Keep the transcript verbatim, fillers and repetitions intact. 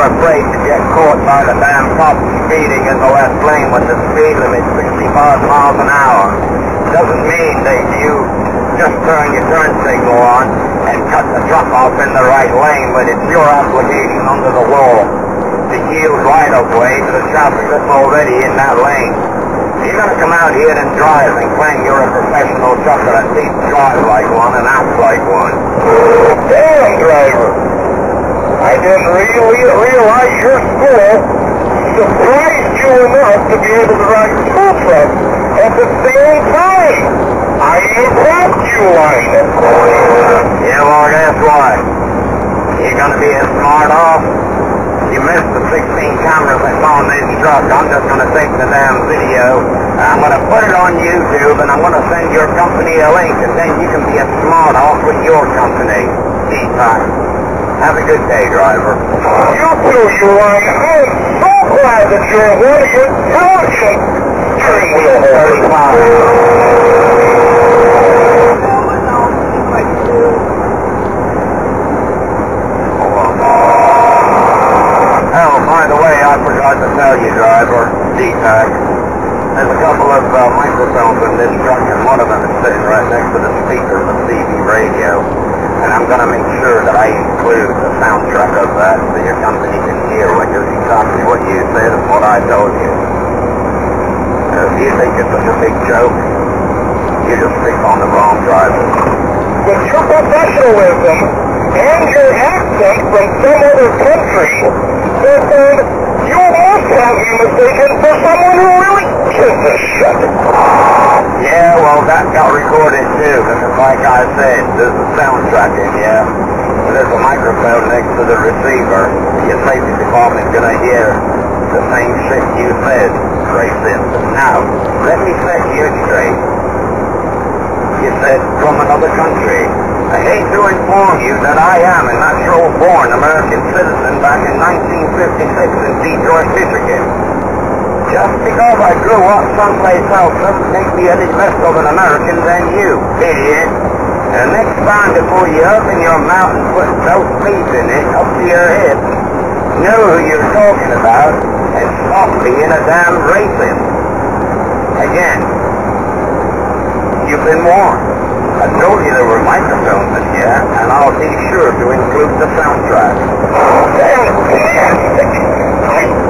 afraid to get caught by the damn cops speeding in the left lane when the speed limit's sixty-five miles an hour. Doesn't mean that you just turn your turn signal on and cut the truck off in the right lane, but it's your obligation under the law to yield right-of-way to the traffic that's already in that lane. You're going to come out here and drive and claim you're a professional trucker, at least drive like one and act like one. Damn, driver. I didn't really realize your school surprised you enough to be able to ride two trucks at the same time. I improved you on it. Yeah, well, guess what? You're going to be a smart off. You missed the sixteen cameras that's on this truck. I'm just going to take the damn video, and I'm going to put it on YouTube, and I'm going to send your company a link, and then you can be a smart off with your company. Dtak. Have a good day, driver. You too, you Ryan. I'm so glad that you're one of your intelligent steering wheel holders. I forgot to tell you, driver, Dtak, there's a couple of uh, microphones in this truck, and one of them is sitting right next to the speaker of the C B radio, and I'm going to make sure that I include the soundtrack of that so your company can hear what you, exactly what you said and what I told you. Uh, if you think it's such a big joke, you just pick on the wrong driver. With your professionalism and your accent from some other country, then you must have me mistaken for someone who really gives a shit. Yeah, well, that got recorded too, because like I said, there's a soundtrack in here. There's a microphone next to the receiver. Your safety department's gonna hear the same shit you said, racist. Now, let me set you straight. You said from another country. I hate to inform you that I am a natural-born American citizen back in nineteen fifty-six in Detroit, Michigan. Just because I grew up someplace else doesn't make me any less of an American than you, idiot. And next time before you open your mouth and put those sleeves in it up to your hips, know who you're talking about and stop being a damn racist. Again, you've been warned. I told you there were microphones in here, and I'll be sure to include the soundtrack. Fantastic! I